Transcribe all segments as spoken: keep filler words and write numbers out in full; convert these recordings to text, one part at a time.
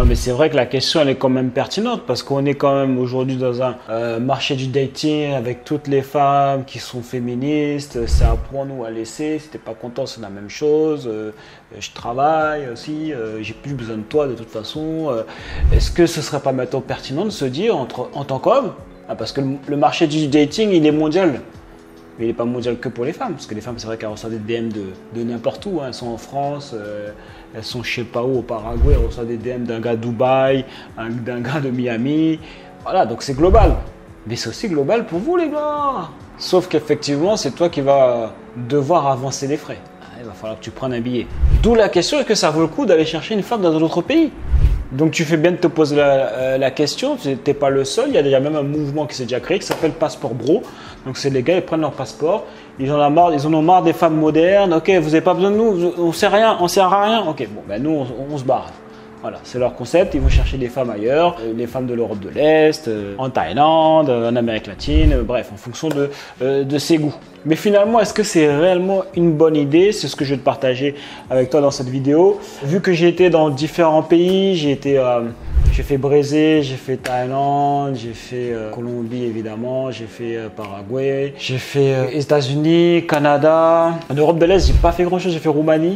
Non, mais c'est vrai que la question, elle est quand même pertinente parce qu'on est quand même aujourd'hui dans un euh, marché du dating avec toutes les femmes qui sont féministes. C'est un point nous à laisser. Si t'es pas content, c'est la même chose. Euh, je travaille aussi. Euh, j'ai plus besoin de toi de toute façon. Euh, Est-ce que ce serait pas maintenant pertinent de se dire entre, en tant qu'homme, ah, parce que le, le marché du dating, il est mondial. Mais il n'est pas mondial que pour les femmes, parce que les femmes, c'est vrai qu'elles reçoivent des D M de, de n'importe où. Hein. Elles sont en France, euh, elles sont je sais pas où, au Paraguay, elles reçoivent des D M d'un gars de Dubaï, d'un gars de Miami. Voilà, donc c'est global. Mais c'est aussi global pour vous, les gars. Sauf qu'effectivement, c'est toi qui vas devoir avancer les frais. Il va falloir que tu prennes un billet. D'où la question, est-ce que ça vaut le coup d'aller chercher une femme dans un autre pays? Donc tu fais bien de te poser la, euh, la question, tu n'es pas le seul, il y a déjà même un mouvement qui s'est déjà créé qui s'appelle Passeport Bro. Donc c'est les gars, ils prennent leur passeport, ils en ont marre, ils en ont marre des femmes modernes, ok, vous n'avez pas besoin de nous, on ne sait rien, on ne sert à rien, ok, bon ben nous on, on se barre. Voilà, c'est leur concept, ils vont chercher des femmes ailleurs, euh, les femmes de l'Europe de l'Est, euh, en Thaïlande, euh, en Amérique latine, euh, bref, en fonction de, euh, de ses goûts. Mais finalement, est-ce que c'est réellement une bonne idée? C'est ce que je vais te partager avec toi dans cette vidéo. Vu que j'ai été dans différents pays, j'ai été, euh, j'ai fait Brésil, j'ai fait Thaïlande, j'ai fait euh, Colombie évidemment, j'ai fait euh, Paraguay, j'ai fait euh, États-Unis, Canada. En Europe de l'Est, j'ai pas fait grand-chose, j'ai fait Roumanie.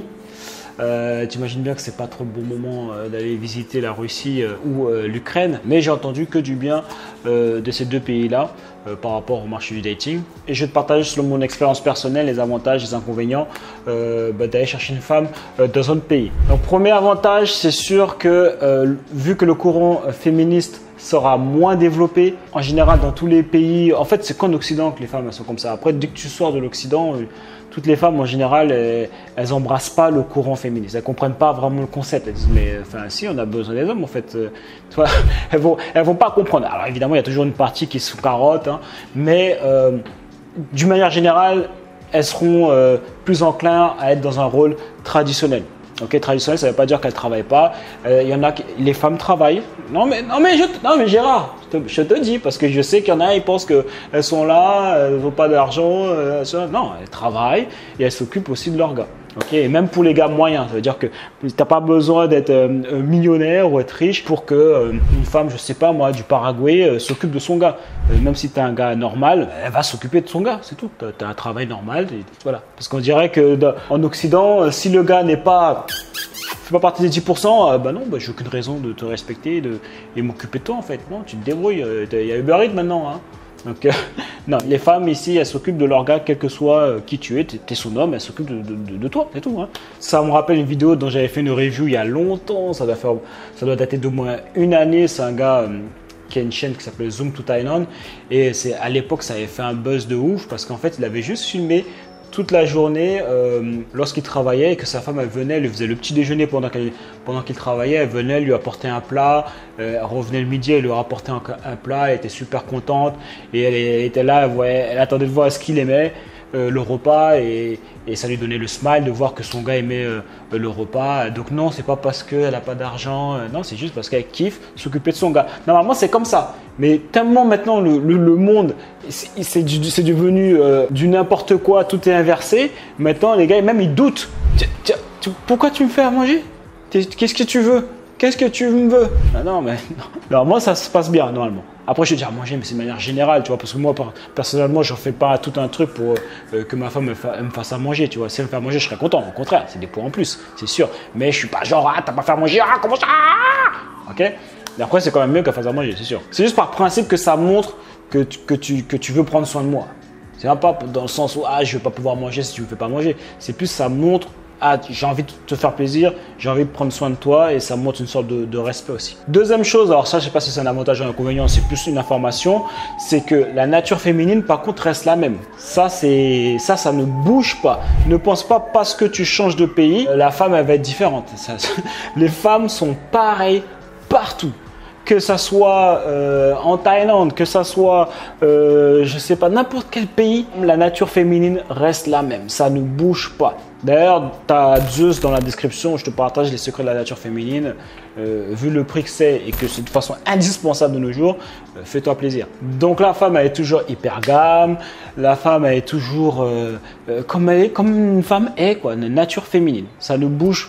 Euh, tu imagines bien que c'est pas trop le bon moment euh, d'aller visiter la Russie euh, ou euh, l'Ukraine, mais j'ai entendu que du bien euh, de ces deux pays-là euh, par rapport au marché du dating. Et je vais te partager selon mon expérience personnelle les avantages et les inconvénients euh, bah, d'aller chercher une femme euh, dans un autre pays. Donc premier avantage, c'est sûr que euh, vu que le courant euh, féministe sera moins développé. En général, dans tous les pays, en fait, c'est qu'en Occident que les femmes elles sont comme ça. Après, dès que tu sors de l'Occident, toutes les femmes, en général, elles, elles embrassent pas le courant féministe. Elles comprennent pas vraiment le concept. Elles disent, mais enfin, si, on a besoin des hommes, en fait. Euh, tu vois, elles vont, elles vont pas comprendre. Alors, évidemment, il y a toujours une partie qui est sous carotte, hein, mais euh, d'une manière générale, elles seront euh, plus enclins à être dans un rôle traditionnel. Ok, traditionnel, ça ne veut pas dire qu'elles ne travaillent pas. Il euh, y en a qui, les femmes travaillent. Non mais, non mais, je, non mais Gérard, je te, je te dis, parce que je sais qu'il y en a, ils pensent qu'elles sont là, elles n'ont pas d'argent. Euh, non, elles travaillent et elles s'occupent aussi de leurs gars. Okay, et même pour les gars moyens, ça veut dire que tu n'as pas besoin d'être euh, millionnaire ou être riche pour que euh, une femme, je sais pas moi, du Paraguay euh, s'occupe de son gars. Euh, même si tu es un gars normal, elle va s'occuper de son gars, c'est tout. Tu as un travail normal, et, voilà. Parce qu'on dirait qu'en Occident, euh, si le gars n'est pas, fait pas partie des dix pour cent, euh, bah non, bah, j'ai aucune raison de te respecter et de et m'occuper de toi en fait. Non, tu te débrouilles. Il y a Uber Eats maintenant, hein. Donc, euh, non, les femmes ici, elles s'occupent de leur gars, quel que soit euh, qui tu es, tu es son homme, elles s'occupent de, de, de, de toi, c'est tout. Hein. Ça me rappelle une vidéo dont j'avais fait une review il y a longtemps, ça doit, faire, ça doit dater d'au moins une année. C'est un gars euh, qui a une chaîne qui s'appelle Zoom to Thailand, et à l'époque, ça avait fait un buzz de ouf parce qu'en fait, il avait juste filmé toute la journée euh, lorsqu'il travaillait et que sa femme elle venait, elle lui faisait le petit déjeuner pendant qu'il pendant qu'il travaillait, elle venait lui apporter un plat, euh, elle revenait le midi, elle lui rapportait un, un plat, elle était super contente et elle, elle était là, elle, voyait, elle attendait de voir ce qu'il aimait, euh, le repas et, et ça lui donnait le smile de voir que son gars aimait euh, le repas. Donc non, c'est pas parce qu'elle n'a pas d'argent, euh, non, c'est juste parce qu'elle kiffe s'occuper de son gars. Normalement, c'est comme ça. Mais tellement maintenant le, le, le monde, c'est devenu euh, du n'importe quoi, tout est inversé. Maintenant, les gars, même ils doutent. Tiens, tiens, tu, pourquoi tu me fais à manger? Qu'est-ce que tu veux? Qu'est-ce que tu me veux? Ah non, mais non. Normalement, ça se passe bien, normalement. Après, je vais dire à manger, mais c'est de manière générale, tu vois, parce que moi, personnellement, je ne fais pas tout un truc pour euh, que ma femme me, fa me fasse à manger, tu vois. Si elle me fait à manger, je serais content. Au contraire, c'est des points en plus, c'est sûr. Mais je suis pas genre, ah, t'as pas fait à manger, ah, comment ça? Ok? Et après, c'est quand même mieux qu'elle fasse à manger, c'est sûr. C'est juste par principe que ça montre que tu, que tu, que tu veux prendre soin de moi. C'est pas dans le sens où, ah, je ne vais pas pouvoir manger si tu ne me fais pas manger. C'est plus, ça montre, ah, j'ai envie de te faire plaisir, j'ai envie de prendre soin de toi et ça montre une sorte de, de respect aussi. Deuxième chose, alors ça, je ne sais pas si c'est un avantage ou un inconvénient, c'est plus une information, c'est que la nature féminine, par contre, reste la même. Ça, c'est, ça, ça ne bouge pas. Ne pense pas parce que tu changes de pays, la femme, elle va être différente. Ça, les femmes sont pareilles partout. Que ça soit euh, en Thaïlande, que ça soit, euh, je sais pas, n'importe quel pays, la nature féminine reste la même. Ça ne bouge pas. D'ailleurs, tu as Zeus dans la description, je te partage les secrets de la nature féminine. Euh, vu le prix que c'est et que c'est de façon indispensable de nos jours, euh, fais-toi plaisir. Donc la femme, elle est toujours hyper gamme. La femme, elle est toujours euh, euh, comme, elle est, comme une femme est, quoi, une nature féminine. Ça ne bouge pas.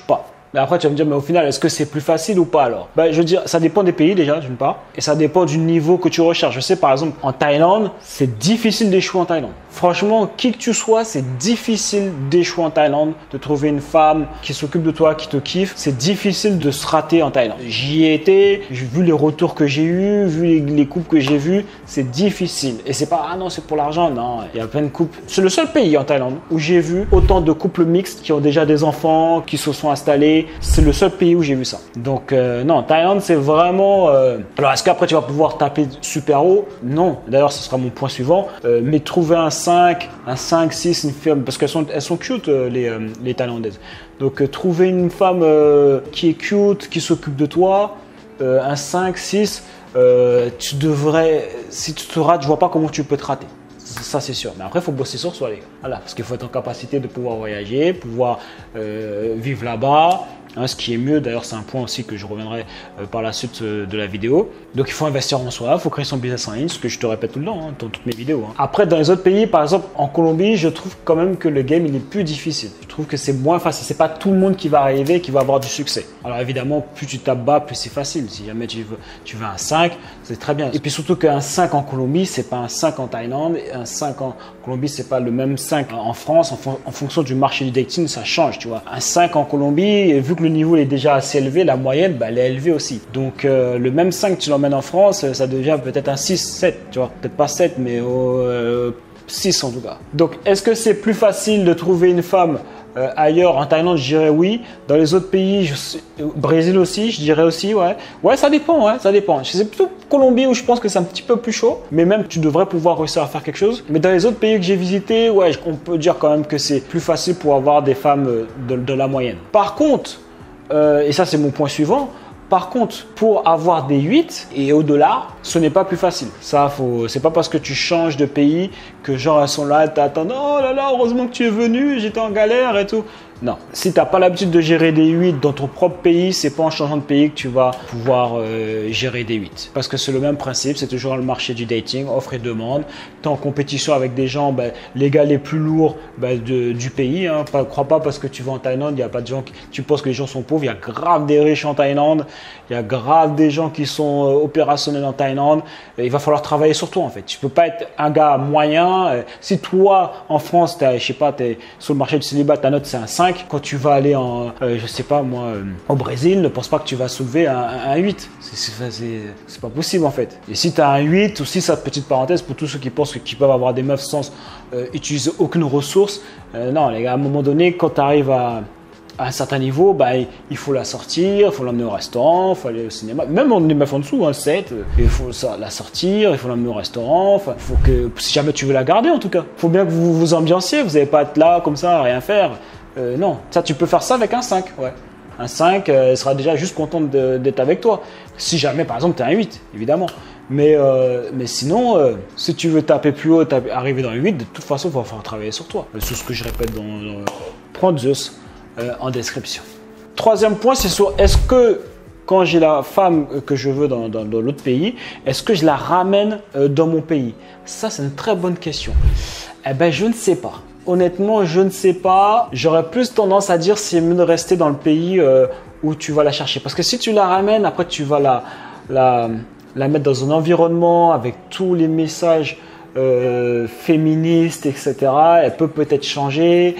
Mais après, tu vas me dire, mais au final, est-ce que c'est plus facile ou pas alors? Ben, je veux dire, ça dépend des pays déjà, d'une part, et ça dépend du niveau que tu recherches. Je sais, par exemple, en Thaïlande, c'est difficile d'échouer en Thaïlande. Franchement, qui que tu sois, c'est difficile d'échouer en Thaïlande, de trouver une femme qui s'occupe de toi, qui te kiffe. C'est difficile de se rater en Thaïlande. J'y ai été, j'ai vu les retours que j'ai eus, vu les, les couples que j'ai vus, c'est difficile. Et c'est pas, ah non, c'est pour l'argent, non, il y a plein de couples. C'est le seul pays en Thaïlande où j'ai vu autant de couples mixtes qui ont déjà des enfants, qui se sont installés. C'est le seul pays où j'ai vu ça. Donc, euh, non, Thaïlande, c'est vraiment... Euh... Alors, est-ce qu'après, tu vas pouvoir taper super haut? Non. D'ailleurs, ce sera mon point suivant. Euh, mais trouver un cinq, un cinq, six, une femme, parce qu'elles sont, elles sont cute, euh, les, euh, les Thaïlandaises. Donc, euh, trouver une femme euh, qui est cute, qui s'occupe de toi, euh, un cinq, six, euh, tu devrais... Si tu te rates, je vois pas comment tu peux te rater. Ça, c'est sûr. Mais après, il faut bosser sur soi, les gars. Voilà, parce qu'il faut être en capacité de pouvoir voyager, pouvoir euh, vivre là-bas. Hein, ce qui est mieux, d'ailleurs, c'est un point aussi que je reviendrai euh, par la suite euh, de la vidéo. Donc, il faut investir en soi, il faut créer son business en ligne, ce que je te répète tout le temps hein, dans toutes mes vidéos. Hein. Après, dans les autres pays, par exemple, en Colombie, je trouve quand même que le game, il est plus difficile. Je trouve que c'est moins facile. C'est pas tout le monde qui va arriver, qui va avoir du succès. Alors, évidemment, plus tu tapes bas, plus c'est facile. Si jamais tu veux, tu veux un cinq, c'est très bien. Et puis surtout qu'un cinq en Colombie, c'est pas un cinq en Thaïlande. Et un cinq en Colombie, c'est pas le même cinq en France. En, fon en fonction du marché du dating, ça change, tu vois. Un cinq en Colombie, vu que le niveau est déjà assez élevé, la moyenne, bah, elle est élevée aussi. Donc, euh, le même cinq, tu l'emmènes en France, ça devient peut-être un six, sept, tu vois. Peut-être pas sept, mais euh, six en tout cas. Donc, est-ce que c'est plus facile de trouver une femme euh, ailleurs? En Thaïlande, je dirais oui. Dans les autres pays, je sais, Brésil aussi, je dirais aussi, ouais. Ouais, ça dépend, ouais, ça dépend. C'est plutôt Colombie où je pense que c'est un petit peu plus chaud, mais même tu devrais pouvoir réussir à faire quelque chose. Mais dans les autres pays que j'ai visités, ouais, on peut dire quand même que c'est plus facile pour avoir des femmes de, de la moyenne. Par contre, euh, et ça c'est mon point suivant, par contre, pour avoir des huit et au-delà, ce n'est pas plus facile. Ça, faut, c'est pas parce que tu changes de pays que genre elles sont là, t'attends, oh là là, heureusement que tu es venu, j'étais en galère et tout. Non, si tu n'as pas l'habitude de gérer des huit dans ton propre pays, c'est pas en changeant de pays que tu vas pouvoir euh, gérer des huit. Parce que c'est le même principe, c'est toujours le marché du dating, offre et demande. Tu es en compétition avec des gens, ben, les gars les plus lourds ben, de, du pays. Hein. Pas, crois pas parce que tu vas en Thaïlande, il n'y a pas de gens qui, tu penses que les gens sont pauvres. Il y a grave des riches en Thaïlande, il y a grave des gens qui sont euh, opérationnels en Thaïlande. Et il va falloir travailler sur toi en fait. Tu peux pas être un gars moyen. Euh, si toi, en France, je sais pas, tu es sur le marché du célibat, ta note c'est un cinq. Quand tu vas aller en, euh, je sais pas moi, euh, au Brésil, ne pense pas que tu vas soulever un, un, un huit. C'est pas possible en fait. Et si tu as un huit, aussi cette petite parenthèse pour tous ceux qui pensent qu'ils peuvent avoir des meufs sans euh, utiliser aucune ressource. Euh, non les gars, à un moment donné, quand tu arrives à, à un certain niveau, bah, il faut la sortir, il faut l'emmener au restaurant, il faut aller au cinéma. Même on est meufs en dessous, hein, sept, il faut ça, la sortir, il faut l'emmener au restaurant. Enfin, faut que, si jamais tu veux la garder en tout cas, il faut bien que vous vous ambianciez. Vous n'allez pas être là comme ça à rien faire. Euh, non, ça tu peux faire ça avec un cinq, ouais. Un cinq, euh, elle sera déjà juste contente d'être avec toi. Si jamais, par exemple, tu es un huit, évidemment. Mais, euh, mais sinon, euh, si tu veux taper plus haut, taper, arriver dans le huit, de toute façon, il va falloir travailler sur toi. C'est ce que je répète dans, dans Prendre Zeus euh, en description. Troisième point, c'est sur est-ce que quand j'ai la femme que je veux dans, dans, dans l'autre pays, est-ce que je la ramène euh, dans mon pays? Ça, c'est une très bonne question. Eh bien, je ne sais pas. Honnêtement, je ne sais pas. J'aurais plus tendance à dire c'est mieux de rester dans le pays euh, où tu vas la chercher. Parce que si tu la ramènes, après tu vas la, la, la mettre dans un environnement avec tous les messages euh, féministes, et cetera. Elle peut peut-être changer.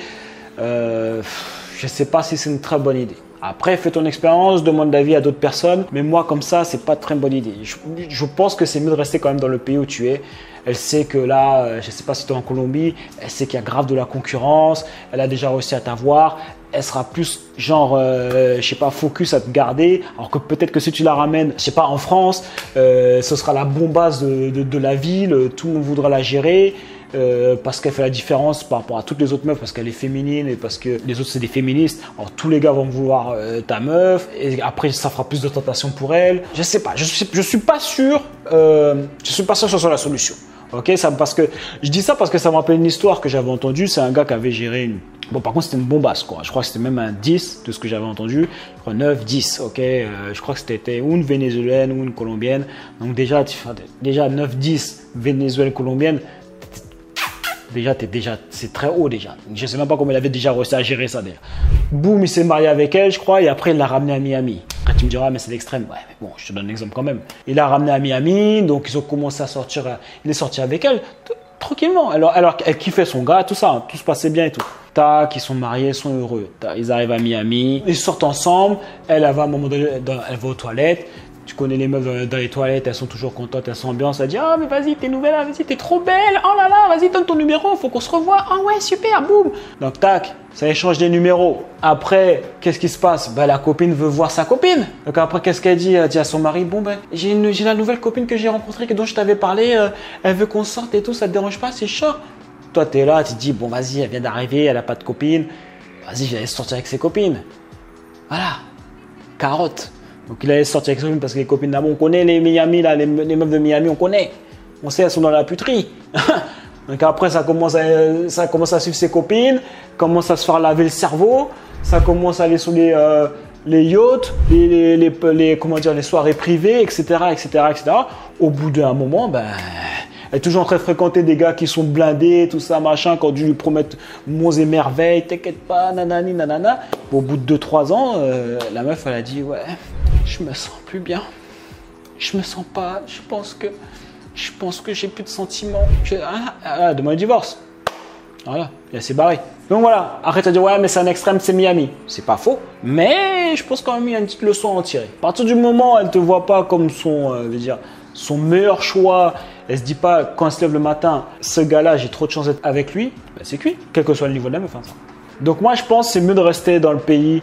Euh, je ne sais pas si c'est une très bonne idée. Après, fais ton expérience, demande d'avis à d'autres personnes. Mais moi, comme ça, c'est pas très bonne idée. Je, je pense que c'est mieux de rester quand même dans le pays où tu es. Elle sait que là, je ne sais pas si tu es en Colombie, elle sait qu'il y a grave de la concurrence. Elle a déjà réussi à t'avoir. Elle sera plus genre, euh, je sais pas, focus à te garder. Alors que peut-être que si tu la ramènes, je sais pas, en France, euh, ce sera la bombasse de, de, de la ville. Tout le monde voudra la gérer. Euh, parce qu'elle fait la différence par rapport à toutes les autres meufs, parce qu'elle est féminine et parce que les autres c'est des féministes. Alors tous les gars vont vouloir euh, ta meuf et après ça fera plus de tentation pour elle. Je sais pas, je suis, je suis pas sûr, euh, je suis pas sûr que ce soit la solution. Ok, ça, parce que je dis ça parce que ça me rappelle une histoire que j'avais entendue. C'est un gars qui avait géré une. Bon, par contre, c'était une bombasse, quoi. Je crois que c'était même un dix de ce que j'avais entendu. Je crois neuf, dix, ok. Euh, je crois que c'était ou une vénézuélienne ou une colombienne. Donc, déjà, tu, déjà neuf, dix vénézuélienne, colombienne. Déjà, t'es déjà, c'est très haut déjà. Je sais même pas comment il avait déjà réussi à gérer ça d'ailleurs. Boum, il s'est marié avec elle, je crois, et après il l'a ramené à Miami. Après tu me diras, mais c'est l'extrême. Ouais, mais bon, je te donne un exemple quand même. Il l'a ramené à Miami, donc ils ont commencé à sortir. Il est sorti avec elle tranquillement. Alors, alors elle kiffait son gars, tout ça, hein, tout se passait bien et tout. Tac, ils sont mariés, ils sont heureux. Tac, ils arrivent à Miami, ils sortent ensemble. Elle, elle va à un moment donné, dans, elle va aux toilettes. Tu connais les meufs dans les toilettes, elles sont toujours contentes, elles sont ambiances. Elle dit ah mais vas-y, t'es nouvelle, vas-y, t'es trop belle. Oh là là, vas-y, donne ton numéro, faut qu'on se revoie. Ah ouais, super, boum. Donc tac, ça échange des numéros. Après, qu'est-ce qui se passe? Bah la copine veut voir sa copine. Donc après, qu'est-ce qu'elle dit? Elle dit à son mari bon ben j'ai une, j'ai la nouvelle copine que j'ai rencontrée, que dont je t'avais parlé. Euh, elle veut qu'on sorte et tout, ça te dérange pas? C'est chaud. Toi t'es là, tu te dis bon vas-y, elle vient d'arriver, elle a pas de copine. Vas-y, je vais aller sortir avec ses copines. Voilà, carotte. Donc il allait sortir avec ses copines parce que les copines là, on connaît les Miami là, les, les meufs de Miami, on connaît. On sait, elles sont dans la puterie. Donc après ça commence à, ça commence à suivre ses copines, commence à se faire laver le cerveau, ça commence à aller sur les, euh, les yachts, les, les, les, les, comment dire, les soirées privées, et cetera, et cetera, et cetera. Au bout d'un moment, ben, elle est toujours en train de fréquenter des gars qui sont blindés, tout ça, machin, quand tu lui promettent monts et merveilles, t'inquiète pas, nanani, nanana. Au bout de deux trois ans, euh, la meuf, elle a dit, ouais, je me sens plus bien. Je me sens pas, je pense que, je pense que j'ai plus de sentiments. Je, ah, ah, demande le divorce. Voilà, il s'est barré. Donc voilà, arrête de dire, ouais, mais c'est un extrême, c'est Miami. C'est pas faux, mais je pense quand même qu'il y a une petite leçon à en tirer. À partir du moment où elle te voit pas comme son, euh, je veux dire, son meilleur choix, elle se dit pas quand elle se lève le matin, ce gars-là, j'ai trop de chance d'être avec lui, ben c'est cuit, quel que soit le niveau de la meuf. Hein, ça. Donc moi, je pense que c'est mieux de rester dans le pays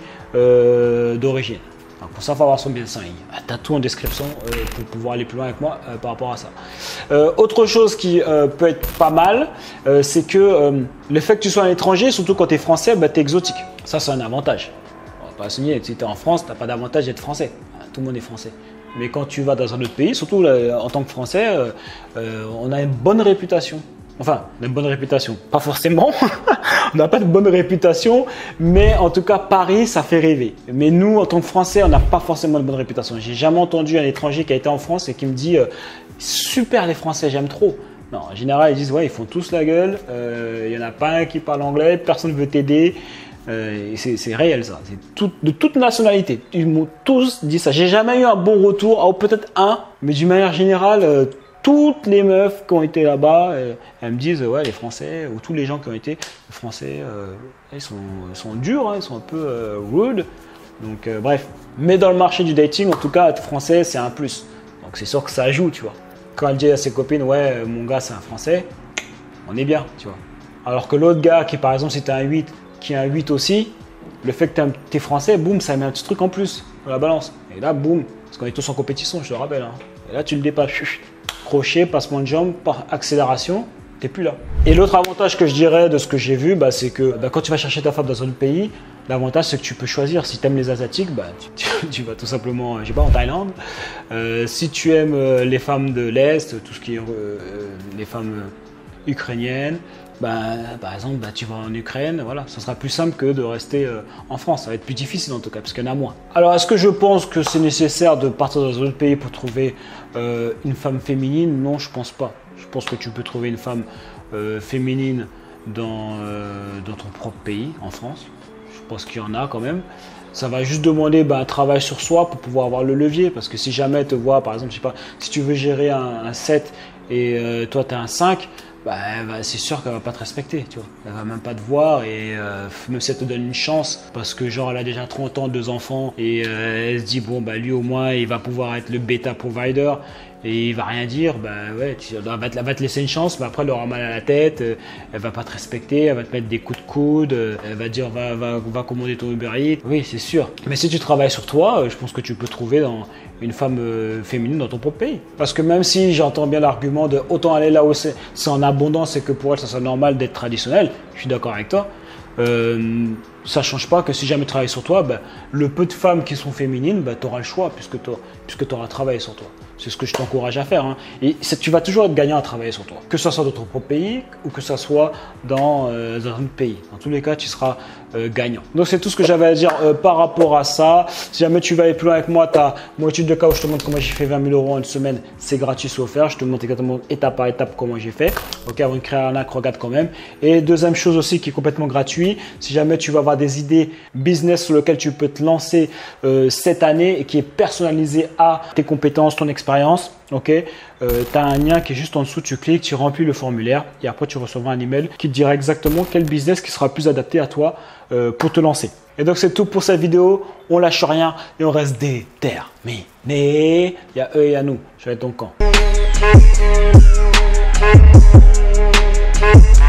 euh, d'origine. Pour ça, il faut avoir son bien cinq. Tu as tout en description euh, pour pouvoir aller plus loin avec moi euh, par rapport à ça. Euh, autre chose qui euh, peut être pas mal, euh, c'est que euh, le fait que tu sois un étranger, surtout quand tu es français, bah, tu es exotique. Ça, c'est un avantage. On va pas signer. Si tu es en France, tu n'as pas d'avantage d'être français. Tout le monde est français. Mais quand tu vas dans un autre pays, surtout là, en tant que Français, euh, euh, on a une bonne réputation. Enfin, une bonne réputation. Pas forcément. On n'a pas de bonne réputation, mais en tout cas, Paris, ça fait rêver. Mais nous, en tant que Français, on n'a pas forcément de bonne réputation. J'ai jamais entendu un étranger qui a été en France et qui me dit euh, super les Français, j'aime trop. Non, en général, ils disent ouais, ils font tous la gueule. Il euh, y en a pas un qui parle anglais, personne ne veut t'aider. Euh, c'est réel ça, c'est tout, de toute nationalité. Ils m'ont tous dit ça. J'ai jamais eu un bon retour, oh, peut-être un, mais d'une manière générale, euh, toutes les meufs qui ont été là-bas, euh, elles me disent ouais les Français ou tous les gens qui ont été les Français, euh, ils sont, ils sont durs, hein, ils sont un peu euh, rude. Donc euh, bref, mais dans le marché du dating, en tout cas, être français, c'est un plus. Donc c'est sûr que ça joue, tu vois. Quand elle dit à ses copines ouais mon gars c'est un Français, on est bien, tu vois. Alors que l'autre gars qui par exemple c'était un huit, qui est un huit aussi, le fait que tu es français, boum, ça met un petit truc en plus dans la balance. Et là, boum, parce qu'on est tous en compétition, je te rappelle. Hein. Et là, tu le dépasses. Crochet, passement de jambe, par accélération, tu n'es plus là. Et l'autre avantage que je dirais de ce que j'ai vu, bah, c'est que bah, quand tu vas chercher ta femme dans un autre pays, l'avantage c'est que tu peux choisir. Si tu aimes les Asiatiques, bah, tu, tu, tu vas tout simplement, je sais pas, en Thaïlande. Euh, si tu aimes euh, les femmes de l'Est, tout ce qui est euh, les femmes euh, ukrainiennes, bah, par exemple, bah, tu vas en Ukraine, voilà, ça sera plus simple que de rester euh, en France. Ça va être plus difficile en tout cas, parce qu'il y en a moins. Alors, est-ce que je pense que c'est nécessaire de partir dans un autre pays pour trouver euh, une femme féminine? Non, je pense pas. Je pense que tu peux trouver une femme euh, féminine dans, euh, dans ton propre pays, en France. Je pense qu'il y en a quand même. Ça va juste demander bah, un travail sur soi pour pouvoir avoir le levier. Parce que si jamais elle te voit, par exemple, je sais pas, si tu veux gérer un, un sept et euh, toi tu as un cinq, bah, bah, c'est sûr qu'elle va pas te respecter, tu vois. Elle va même pas te voir et euh, même si elle te donne une chance parce que genre elle a déjà trente ans, deux enfants et euh, elle se dit bon bah lui au moins il va pouvoir être le bêta provider et il va rien dire, bah ouais, tu, elle, va te, elle va te laisser une chance, mais après elle aura mal à la tête, euh, elle va pas te respecter, elle va te mettre des coups de coude, euh, elle va dire va, va, va commander ton Uber Eats, oui c'est sûr. Mais si tu travailles sur toi, euh, je pense que tu peux trouver dans une femme euh, féminine dans ton propre pays. Parce que même si j'entends bien l'argument de autant aller là où c'est en abondance et que pour elle ça soit normal d'être traditionnel, je suis d'accord avec toi, euh, ça ne change pas que si jamais tu travailles sur toi, ben, le peu de femmes qui sont féminines, ben, tu auras le choix puisque tu auras travaillé sur toi. C'est ce que je t'encourage à faire. Hein. Et tu vas toujours être gagnant à travailler sur toi. Que ce soit dans ton propre pays ou que ce soit dans, euh, dans un autre pays. Dans tous les cas, tu seras euh, gagnant. Donc, c'est tout ce que j'avais à dire euh, par rapport à ça. Si jamais tu vas aller plus loin avec moi, tu as mon étude de cas où je te montre comment j'ai fait vingt mille euros en une semaine. C'est gratuit, c'est offert. Je te montre exactement étape par étape comment j'ai fait. Ok, avant de créer un arnaque, regarde quand même. Et deuxième chose aussi qui est complètement gratuit. Si jamais tu vas avoir des idées business sur lesquelles tu peux te lancer euh, cette année et qui est personnalisé à tes compétences, ton expérience. Ok, euh, tu as un lien qui est juste en dessous, tu cliques, tu remplis le formulaire et après tu recevras un email qui te dira exactement quel business qui sera plus adapté à toi euh, pour te lancer. Et donc c'est tout pour cette vidéo, on lâche rien et on reste déterminé. Il y a eux et il y a nous, je vais être ton camp.